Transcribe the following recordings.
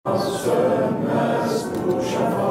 Sönmez bu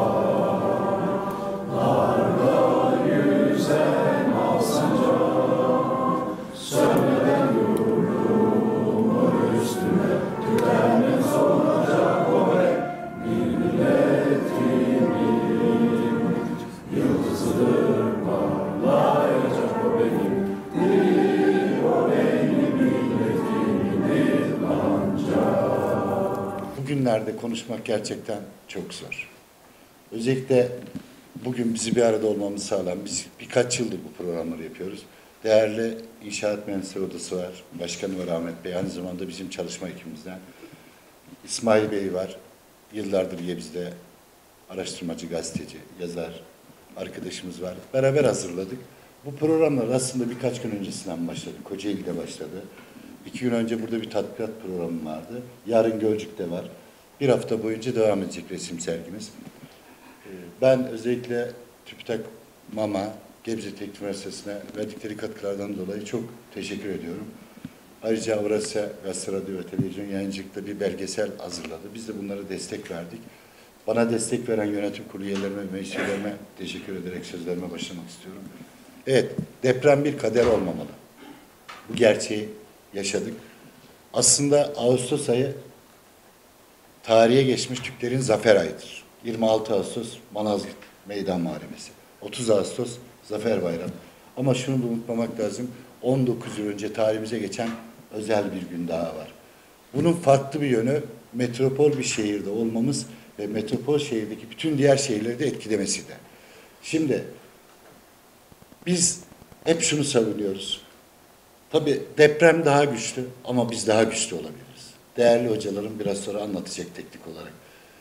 şafaklarla yüzen al sancak, sönmeden yurdumun üstüne tükenmez olacak o bir millet kimin yıldızıdır parlayacak o benim o benim millet kimindir ancak. Bugünlerde konuşmak gerçekten çok zor. Özellikle bugün bizi bir arada olmamızı sağlayan, biz birkaç yıldır bu programları yapıyoruz. Değerli İnşaat Mühendisleri Odası var, Başkanı var Ahmet Bey, aynı zamanda bizim çalışma ekibimizden. İsmail Bey var, yıllardır Gebze'de araştırmacı, gazeteci, yazar arkadaşımız var. Beraber hazırladık. Bu programlar aslında birkaç gün öncesinden başladı. Kocaeli'de başladı. 2 gün önce burada bir tatbikat programı vardı. Yarın Gölcük'te var. Bir hafta boyunca devam edecek resim sergimiz. Ben özellikle TÜBİTAK, MAMA, Gebze Teknik Üniversitesi'ne verdikleri katkılardan dolayı çok teşekkür ediyorum. Ayrıca Avrasya Gazete, Radyo ve Televizyon Yayıncılık'ta bir belgesel hazırladı. Biz de bunlara destek verdik. Bana destek veren yönetim kurulu üyelerime ve meclis üyelerime teşekkür ederek sözlerime başlamak istiyorum. Evet, deprem bir kader olmamalı. Bu gerçeği yaşadık. Aslında Ağustos ayı tarihe geçmiş Türklerin zafer ayıdır. 26 Ağustos Malazgirt Meydan Muharebesi. 30 Ağustos Zafer Bayramı. Ama şunu da unutmamak lazım. 19 yıl önce tarihimize geçen özel bir gün daha var. Bunun farklı bir yönü metropol bir şehirde olmamız ve metropol şehirdeki bütün diğer şehirleri de etkilemesi de. Şimdi biz hep şunu savunuyoruz. Tabii deprem daha güçlü ama biz daha güçlü olabiliriz. Değerli hocalarım biraz sonra anlatacak teknik olarak.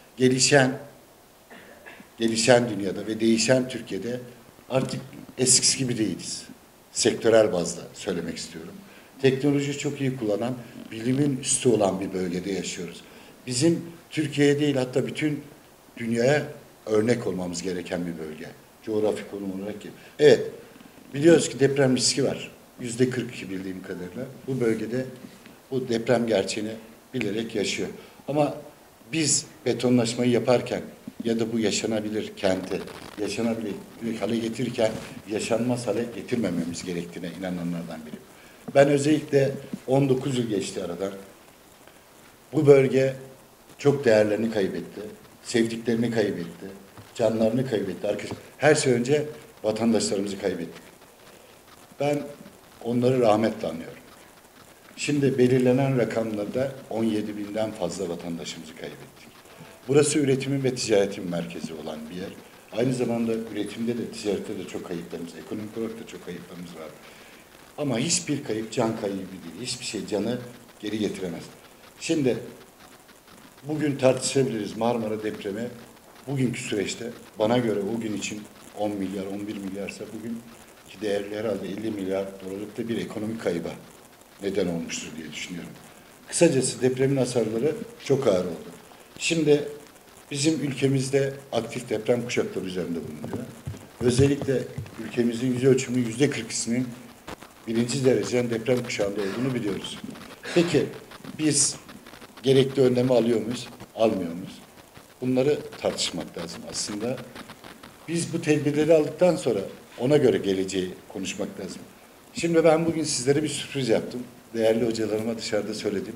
Gelişen dünyada ve değişen Türkiye'de artık eskisi gibi değiliz. Sektörel bazda söylemek istiyorum. Teknolojiyi çok iyi kullanan, bilimin üstü olan bir bölgede yaşıyoruz. Bizim Türkiye'ye değil hatta bütün dünyaya örnek olmamız gereken bir bölge. Coğrafik konum olarak. Evet, biliyoruz ki deprem riski var. %42 bildiğim kadarıyla bu bölgede bu deprem gerçeğini bilerek yaşıyor. Ama biz betonlaşmayı yaparken ya da bu yaşanabilir kenti yaşanabilir hale getirirken yaşanmaz hale getirmememiz gerektiğine inananlardan biriyim. Ben özellikle 19 yıl geçti aradan. Bu bölge çok değerlerini kaybetti. Sevdiklerini kaybetti. Canlarını kaybetti. Her şey önce vatandaşlarımızı kaybettik. Ben onları rahmetle anıyorum. Şimdi belirlenen rakamlarda 17 binden fazla vatandaşımızı kaybettik. Burası üretimin ve ticaretin merkezi olan bir yer. Aynı zamanda üretimde de ticarette de çok kayıplarımız, ekonomik olarak da çok kayıplarımız var. Ama hiçbir kayıp can kaybı değil. Hiçbir şey canı geri getiremez. Şimdi bugün tartışabiliriz Marmara depremi. Bugünkü süreçte bana göre o gün için 10 milyar, 11 milyarsa bugün ki değerli herhalde 50 milyar dolarlık da bir ekonomik kayba neden olmuştur diye düşünüyorum. Kısacası depremin hasarları çok ağır oldu. Şimdi bizim ülkemizde aktif deprem kuşakları üzerinde bulunuyor. Özellikle ülkemizin yüz ölçümü %42'sinin birinci dereceden deprem kuşağında olduğunu biliyoruz. Peki biz gerekli önlemi alıyor muyuz? Almıyor muyuz? Bunları tartışmak lazım aslında. Biz bu tedbirleri aldıktan sonra ona göre geleceği konuşmak lazım. Şimdi ben bugün sizlere bir sürpriz yaptım. Değerli hocalarıma dışarıda söyledim.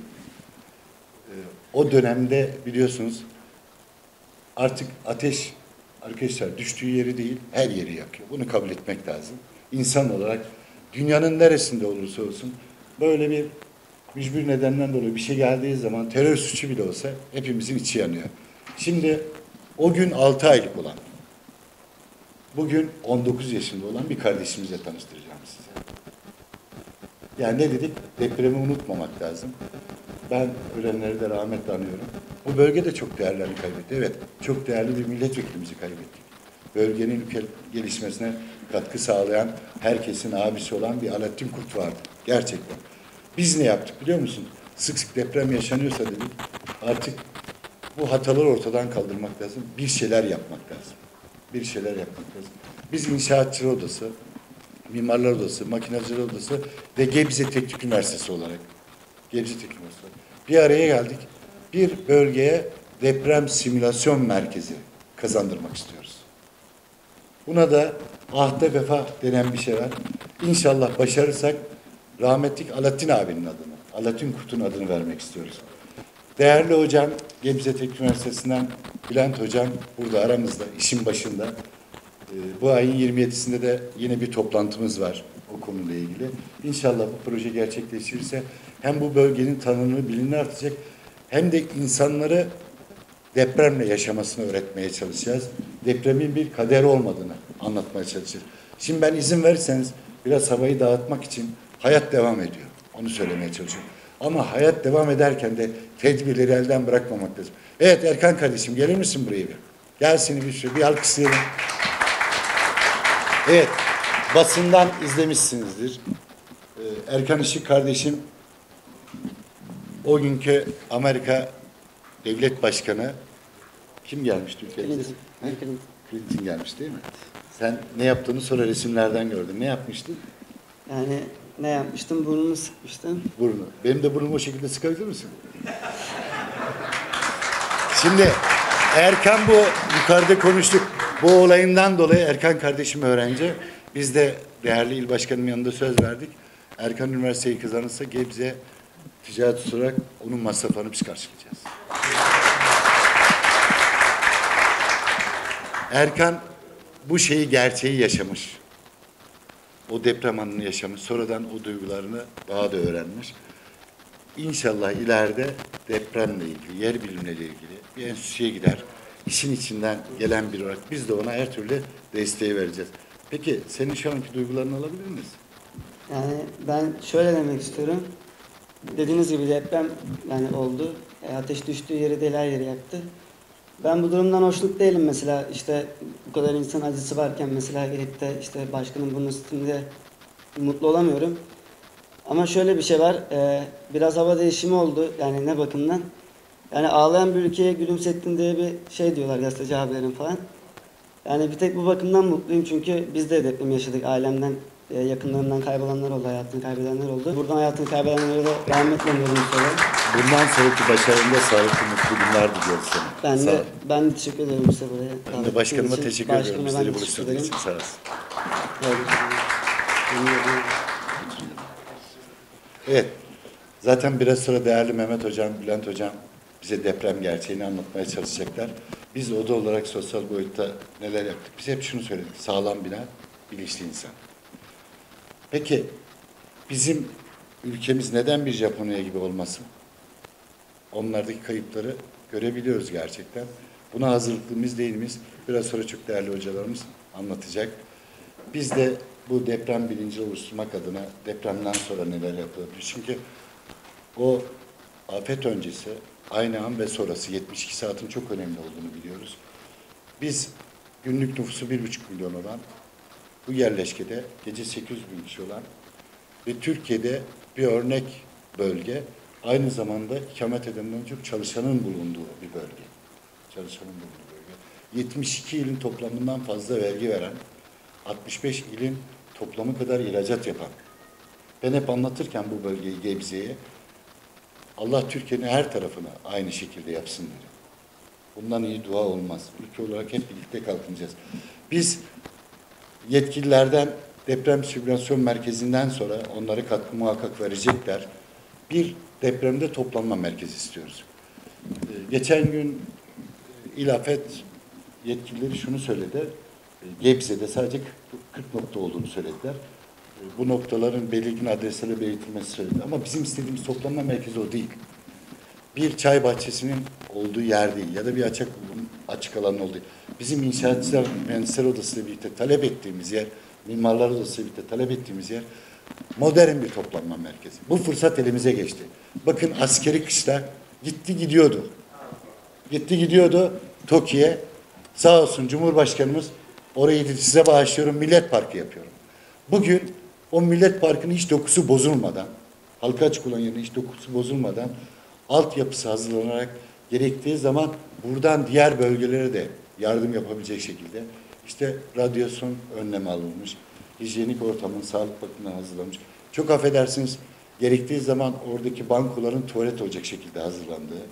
O dönemde biliyorsunuz artık ateş arkadaşlar düştüğü yeri değil her yeri yakıyor. Bunu kabul etmek lazım. İnsan olarak dünyanın neresinde olursa olsun böyle bir mücbir nedenden dolayı bir şey geldiği zaman terör suçu bile olsa hepimizin içi yanıyor. Şimdi o gün 6 aylık olan bugün 19 yaşında olan bir kardeşimizle tanıştıracağım size. Yani ne dedik? Depremi unutmamak lazım. Ben ölenleri de rahmetle anıyorum. Bu bölge de çok değerlerini kaybetti. Evet, çok değerli bir milletvekilimizi kaybettik. Bölgenin ülke gelişmesine katkı sağlayan, herkesin abisi olan bir Alaaddin Kurt vardı. Gerçekten. Biz ne yaptık biliyor musun? Sık sık deprem yaşanıyorsa dedik, artık bu hataları ortadan kaldırmak lazım. Bir şeyler yapmak lazım. Bir şeyler yapmak lazım. Biz İnşaatçılar Odası, Mimarlar Odası, Makinacılar Odası ve Gebze Teknik Üniversitesi olarak Gebze Teknik Üniversitesi bir araya geldik. Bir bölgeye deprem simülasyon merkezi kazandırmak istiyoruz. Buna da ahde vefa denen bir şey var. İnşallah başarırsak rahmetlik Alaaddin abinin adını, Alaaddin Kurt'un adını vermek istiyoruz. Değerli hocam, Gebze Teknik Üniversitesi'nden Bülent hocam burada aramızda, işin başında. Bu ayın 27'sinde de yine bir toplantımız var o konuyla ilgili. İnşallah bu proje gerçekleşirse hem bu bölgenin tanınımı, bilinirliği artacak hem de insanları depremle yaşamasını öğretmeye çalışacağız. Depremin bir kader olmadığını anlatmaya çalışacağız. Şimdi ben izin verirseniz biraz havayı dağıtmak için hayat devam ediyor. Onu söylemeye çalışıyorum. Ama hayat devam ederken de tedbirleri elden bırakmamak lazım. Evet Erkan kardeşim gelir misin buraya bir? Gel seni bir alkışlayalım. Evet, basından izlemişsinizdir. Erkan Işık kardeşim o günkü Amerika Devlet Başkanı kim gelmişti ülkemize? Clinton gelmiş değil mi? Sen ne yaptığını sonra resimlerden gördüm. Ne yapmıştın? Yani ne yapmıştım? Burnumu sıkmıştım. Burnu. Benim de burnumu o şekilde sıkabilir misin? Şimdi Erkan bu yukarıda konuştuk. Bu olayından dolayı Erkan kardeşim öğrenci. Biz de değerli il başkanının yanında söz verdik. Erkan üniversiteyi kazanırsa Gebze ticaret olarak onun masraflarını biz karşılayacağız. Erkan bu gerçeği yaşamış. O deprem anını yaşamış. Sonradan o duygularını daha da öğrenmiş. İnşallah ileride depremle ilgili, yer bilimleriyle ilgili bir enstitüye gider. İşin içinden gelen biri olarak biz de ona her türlü desteği vereceğiz. Peki senin şu anki duygularını alabilir miyiz? Yani ben şöyle demek istiyorum. Dediğiniz gibi deprem yani oldu. Ateş düştüğü yeri değil her yeri yaktı. Ben bu durumdan hoşnut değilim mesela. İşte bu kadar insan acısı varken mesela gelip de işte başkanın bunun üstünde mutlu olamıyorum. Ama şöyle bir şey var. Biraz hava değişimi oldu. Yani ne bakımdan? Yani ağlayan bir ülkeye gülümsettin diye bir şey diyorlar gazeteci abilerin falan. Yani bir tek bu bakımdan mutluyum çünkü biz de deprem yaşadık. Ailemden, yakınlarımdan kaybolanlar oldu, hayatını kaybedenler oldu. Buradan hayatını kaybedenlere de rahmetle anıyorum söyle. Bundan sonraki başarında sağlıklı mutlu günler diliyoruz sana. Ben de teşekkür ederim size buraya. Ben de başkanıma teşekkür ediyorum. Bizleri buluşturduğunuz için sağ olasın. Evet. Zaten biraz sonra değerli Mehmet Hocam, Bülent Hocam bize deprem gerçeğini anlatmaya çalışacaklar. Biz oda olarak sosyal boyutta neler yaptık? Biz hep şunu söyledik. Sağlam bina, bilinçli insan. Peki bizim ülkemiz neden bir Japonya gibi olmasın? Onlardaki kayıpları görebiliyoruz gerçekten. Buna hazırlıklı mıyız değil miyiz? Biraz sonra çok değerli hocalarımız anlatacak. Biz de bu deprem bilinci oluşturmak adına depremden sonra neler yapılabilir? Çünkü o afet öncesi, aynı an ve sonrası 72 saatin çok önemli olduğunu biliyoruz. Biz günlük nüfusu 1,5 milyon olan bu yerleşkede gece 800 bin kişi olan ve Türkiye'de bir örnek bölge, aynı zamanda ikamet edenlerin çok çalışanın bulunduğu bir bölge. Çalışanın bulunduğu bölge. 72 ilin toplamından fazla vergi veren, 65 ilin toplamı kadar ihracat yapan. Ben hep anlatırken bu bölgeyi, Gebze'ye, Allah Türkiye'nin her tarafına aynı şekilde yapsın derim. Bundan iyi dua olmaz. Ülke olarak hep birlikte kalkınacağız. Biz yetkililerden deprem simülasyon merkezinden sonra onlara katkı muhakkak verecekler. Bir depremde toplanma merkezi istiyoruz. Geçen gün İlafet yetkilileri şunu söyledi. Gebze'de sadece 40 nokta olduğunu söylediler. Bu noktaların belirgin adresleri belirtilmesi söyledi. Ama bizim istediğimiz toplanma merkezi o değil. Bir çay bahçesinin olduğu yer değil ya da bir açık alanın olduğu. Bizim inşaatçılar, mühendisler odasıyla birlikte talep ettiğimiz yer, mimarlar odasıyla birlikte talep ettiğimiz yer modern bir toplanma merkezi. Bu fırsat elimize geçti. Bakın askeri kışla gitti gidiyordu. Gitti gidiyordu TOKİ'ye. Sağ olsun Cumhurbaşkanımız orayı size bağışlıyorum, Millet Parkı yapıyorum. Bugün o Millet Parkı'nın hiç dokusu bozulmadan, halka açık olan yerine hiç dokusu bozulmadan altyapısı hazırlanarak gerektiği zaman buradan diğer bölgelere de yardım yapabilecek şekilde işte radyasyon önlemi alınmış, hijyenik ortamın sağlık bakımından hazırlanmış. Çok affedersiniz, gerektiği zaman oradaki bankoların tuvalet olacak şekilde hazırlandığı,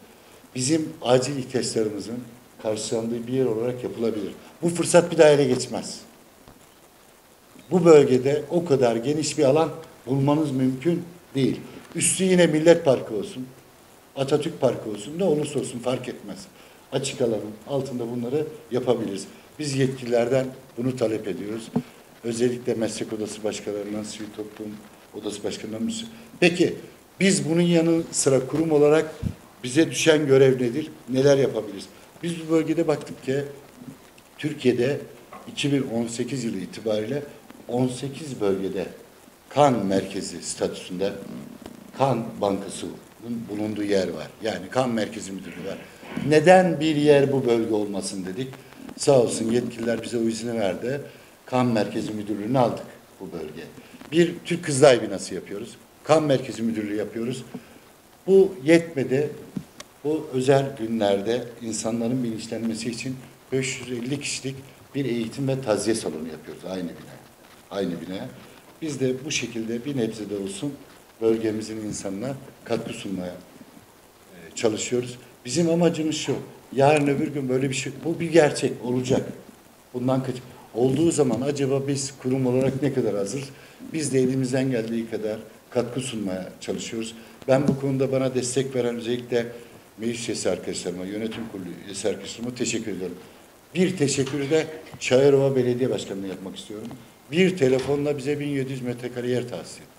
bizim acil ihtiyaçlarımızın karşılandığı bir yer olarak yapılabilir. Bu fırsat bir daha ele geçmez. Bu bölgede o kadar geniş bir alan bulmanız mümkün değil. Üstü yine Millet Parkı olsun, Atatürk Parkı olsun, ne olursa olsun fark etmez. Açık alanın altında bunları yapabiliriz. Biz yetkililerden bunu talep ediyoruz. Özellikle meslek odası başkanlarından, sivil toplum odası başkanlarından. Peki biz bunun yanı sıra kurum olarak bize düşen görev nedir? Neler yapabiliriz? Biz bu bölgede baktık ki Türkiye'de 2018 yılı itibariyle 18 bölgede kan merkezi statüsünde kan bankasının bulunduğu yer var. Yani kan merkezi müdürlüğü var. Neden bir yer bu bölge olmasın dedik. Sağ olsun yetkililer bize o izni verdi. Kan merkezi müdürlüğünü aldık bu bölge. Bir Türk Kızılay binası yapıyoruz. Kan merkezi müdürlüğü yapıyoruz. Bu yetmedi. Bu özel günlerde insanların bilinçlenmesi için 550 kişilik bir eğitim ve taziye salonu yapıyoruz aynı bina. Aynı bina. Biz de bu şekilde bir nebze de olsun bölgemizin insanına katkı sunmaya çalışıyoruz. Bizim amacımız şu. Yarın öbür gün böyle bir şey, bu bir gerçek olacak. Bundan olduğu zaman acaba biz kurum olarak ne kadar hazırız? Biz de elimizden geldiği kadar katkı sunmaya çalışıyoruz. Ben bu konuda bana destek veren özellikle meclis üyesi arkadaşlarıma, yönetim kurulu üyesi arkadaşlarıma teşekkür ediyorum. Bir teşekkürü de Çayırova Belediye Başkanı'na yapmak istiyorum. Bir telefonla bize 1700 metrekare yer tahsis etti.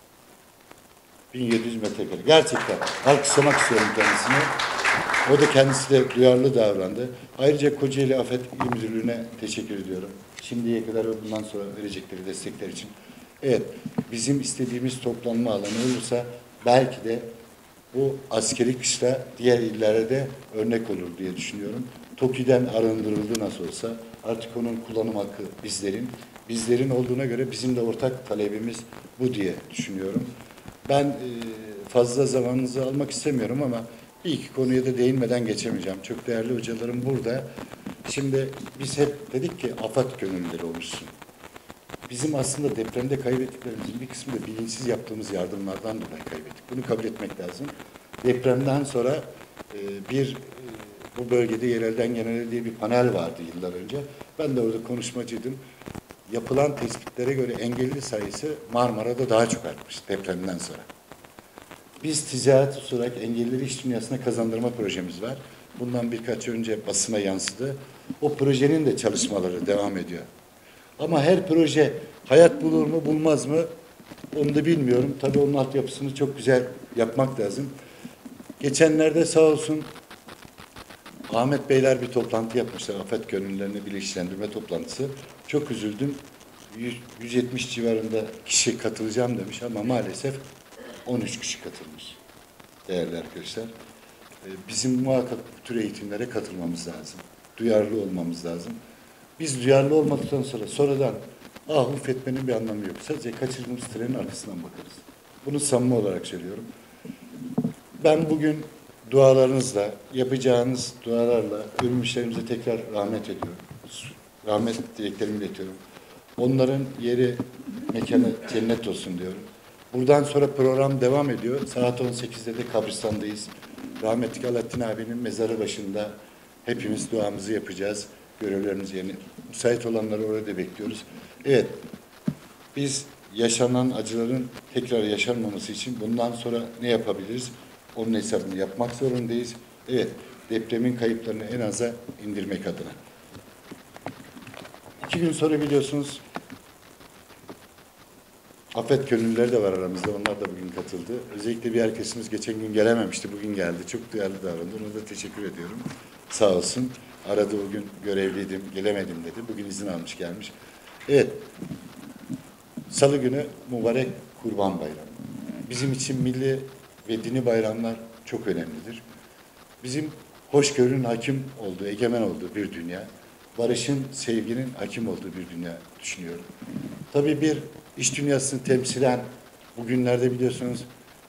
1700 metrekare. Gerçekten alkışlamak istiyorum kendisine. O da kendisi de duyarlı davrandı. Ayrıca Kocaeli Afet İl Müdürlüğü'ne teşekkür ediyorum. Şimdiye kadar ve bundan sonra verecekleri destekler için. Evet, bizim istediğimiz toplanma alanı olursa belki de bu askeri kışla diğer illere de örnek olur diye düşünüyorum. TOKİ'den arındırıldı nasıl olsa. Artık onun kullanım hakkı bizlerin. Bizlerin olduğuna göre bizim de ortak talebimiz bu diye düşünüyorum. Ben fazla zamanınızı almak istemiyorum ama bir iki konuya da değinmeden geçemeyeceğim. Çok değerli hocalarım burada. Şimdi biz hep dedik ki afet gönüllüleri olmuşsun. Bizim aslında depremde kaybettiklerimizin bir kısmı da bilinçsiz yaptığımız yardımlardan dolayı kaybettik. Bunu kabul etmek lazım. Depremden sonra bu bölgede yerelden genele diye bir panel vardı yıllar önce. Ben de orada konuşmacıydım. Yapılan tespitlere göre engelli sayısı Marmara'da daha çok artmış depremden sonra. Biz ticaret olarak engellileri iş dünyasına kazandırma projemiz var. Bundan birkaç önce basına yansıdı. O projenin de çalışmaları devam ediyor. Ama her proje hayat bulur mu bulmaz mı onu da bilmiyorum. Tabii onun altyapısını çok güzel yapmak lazım. Geçenlerde sağ olsun Ahmet Beyler bir toplantı yapmışlar. Afet gönüllülerini bilinçlendirme toplantısı. Çok üzüldüm. 170 civarında kişi katılacağım demiş ama maalesef 13 kişi katılmış. Değerli arkadaşlar. Bizim muhakkak bu tür eğitimlere katılmamız lazım. Duyarlı olmamız lazım. Biz duyarlı olmadıktan sonra sonradan etmenin bir anlamı yok. Sadece kaçırdığımız trenin arkasından bakarız. Bunu samimi olarak söylüyorum. Ben bugün dualarınızla, yapacağınız dualarla ölmüşlerimize tekrar rahmet ediyorum. Rahmet dileklerimi iletiyorum. Onların yeri, mekanı cennet olsun diyorum. Buradan sonra program devam ediyor. Saat 18'de de kabristandayız. Rahmetli Alaaddin abinin mezarı başında hepimiz duamızı yapacağız. Görevlerimiz yerine. Müsait olanları orada bekliyoruz. Evet, biz yaşanan acıların tekrar yaşanmaması için bundan sonra ne yapabiliriz? Onun hesabını yapmak zorundayız. Evet, depremin kayıplarını en aza indirmek adına. 2 gün sonra biliyorsunuz afet gönüllüleri de var aramızda. Onlar da bugün katıldı. Özellikle bir arkadaşımız geçen gün gelememişti. Bugün geldi. Çok duyarlı davrandı. Ona da teşekkür ediyorum. Sağ olsun. Aradı bugün görevliydim, gelemedim dedi. Bugün izin almış gelmiş. Evet. Salı günü mübarek Kurban Bayramı. Bizim için milli ve dini bayramlar çok önemlidir. Bizim hoşgörünün hakim olduğu, egemen olduğu bir dünya, barışın, sevginin hakim olduğu bir dünya düşünüyorum. Tabii bir iş dünyasını temsilen bugünlerde biliyorsunuz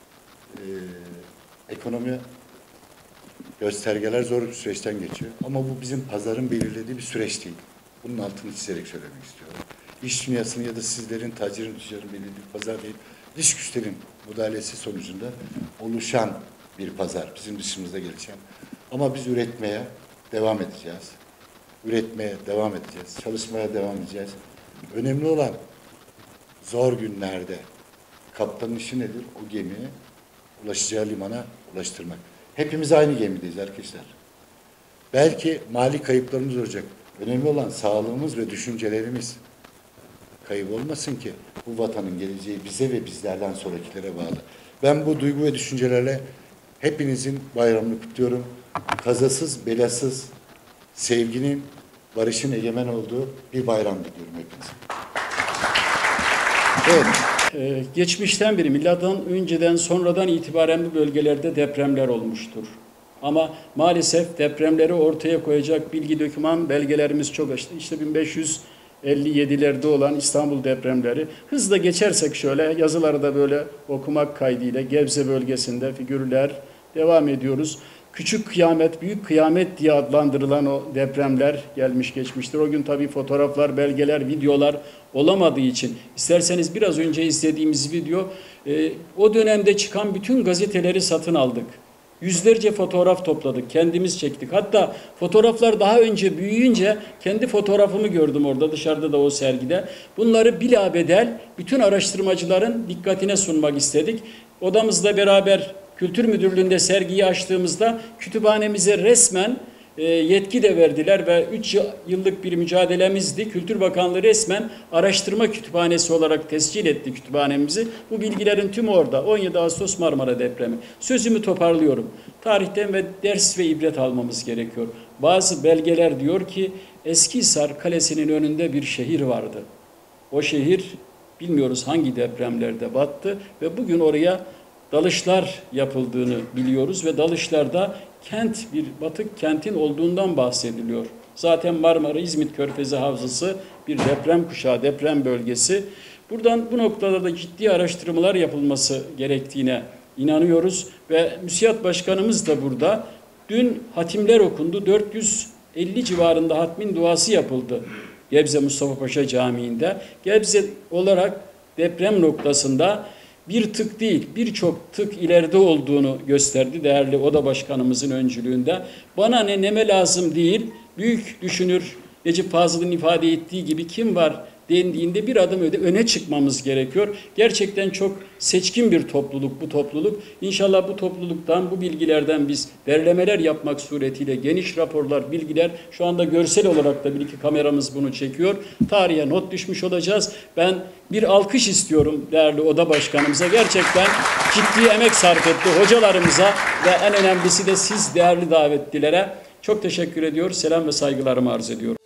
ekonomi göstergeler zor bir süreçten geçiyor. Ama bu bizim pazarın belirlediği bir süreç değil. Bunun altını çizerek söylemek istiyorum. İş dünyasının ya da sizlerin, tacirin, tüccarın belirlediği bir pazar değil. Dış güçlerin müdahalesi sonucunda oluşan bir pazar. Bizim dışımızda gelişen. Ama biz üretmeye devam edeceğiz. Üretmeye devam edeceğiz. Çalışmaya devam edeceğiz. Önemli olan zor günlerde kaptanın işi nedir? O gemiyi ulaşacağı limana ulaştırmak. Hepimiz aynı gemideyiz arkadaşlar. Belki mali kayıplarımız olacak. Önemli olan sağlığımız ve düşüncelerimiz. Kayıp olmasın ki bu vatanın geleceği bize ve bizlerden sonrakilere bağlı. Ben bu duygu ve düşüncelerle hepinizin bayramını kutluyorum. Kazasız, belasız, sevginin, barışın egemen olduğu bir bayram diliyorum hepinize. Evet. Geçmişten beri, milattan önceden sonradan itibaren bu bölgelerde depremler olmuştur. Ama maalesef depremleri ortaya koyacak bilgi, doküman, belgelerimiz çok açtı. İşte 1557'lerde olan İstanbul depremleri. Hızla geçersek şöyle, yazıları da böyle okumak kaydıyla Gebze bölgesinde figürler devam ediyoruz. Küçük kıyamet, büyük kıyamet diye adlandırılan o depremler gelmiş geçmiştir. O gün tabii fotoğraflar, belgeler, videolar olamadığı için, isterseniz biraz önce izlediğimiz video, o dönemde çıkan bütün gazeteleri satın aldık. Yüzlerce fotoğraf topladık, kendimiz çektik. Hatta fotoğraflar daha önce büyüyünce kendi fotoğrafımı gördüm orada, dışarıda da o sergide. Bunları bilabedel bütün araştırmacıların dikkatine sunmak istedik. Odamızla beraber Kültür Müdürlüğü'nde sergiyi açtığımızda kütüphanemize resmen yetki de verdiler ve 3 yıllık bir mücadelemizdi. Kültür Bakanlığı resmen araştırma kütüphanesi olarak tescil etti kütüphanemizi. Bu bilgilerin tümü orada. 17 Ağustos Marmara depremi. Sözümü toparlıyorum. Tarihten ve ders ve ibret almamız gerekiyor. Bazı belgeler diyor ki Eskihisar Kalesi'nin önünde bir şehir vardı. O şehir bilmiyoruz hangi depremlerde battı ve bugün oraya dalışlar yapıldığını biliyoruz ve dalışlarda bir batık kentin olduğundan bahsediliyor. Zaten Marmara İzmit Körfezi Havzası bir deprem kuşağı, deprem bölgesi. Buradan bu noktada da ciddi araştırmalar yapılması gerektiğine inanıyoruz ve müsiyat başkanımız da burada. Dün hatimler okundu. 450 civarında hatmin duası yapıldı Gebze Mustafa Paşa Camii'nde. Gebze olarak deprem noktasında bir tık değil, birçok tık ileride olduğunu gösterdi değerli oda başkanımızın öncülüğünde. Bana ne, neme lazım değil, büyük düşünür Necip Fazıl'ın ifade ettiği gibi kim var dendiğinde bir adım öne çıkmamız gerekiyor. Gerçekten çok seçkin bir topluluk bu topluluk. İnşallah bu topluluktan, bu bilgilerden biz derlemeler yapmak suretiyle geniş raporlar, bilgiler, şu anda görsel olarak da bir iki kameramız bunu çekiyor. Tarihe not düşmüş olacağız. Ben bir alkış istiyorum değerli oda başkanımıza. Gerçekten ciddi emek sarf etti hocalarımıza ve en önemlisi de siz değerli davetlilere çok teşekkür ediyor. Selam ve saygılarımı arz ediyorum.